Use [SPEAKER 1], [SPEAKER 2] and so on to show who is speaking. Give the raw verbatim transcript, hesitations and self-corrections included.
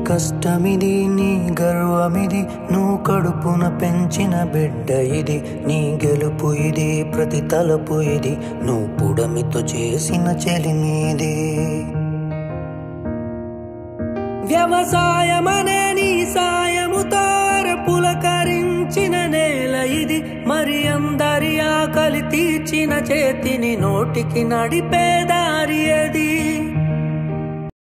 [SPEAKER 1] కష్టమిది నీ గర్వమిది నువ్వు కడుపున పెంచిన బిడ్డ ఇది నీ గెలుపు ఇది ప్రతి తలపు ఇది నువ్వు పుడమితో చేసిన చెలిమీది వ్యవసాయమనే నీ సాయముతో పులకరించిన నేల ఇది మరి అందరి ఆకలి తీర్చిన చేతిని నోటికి నడిపే దారి అది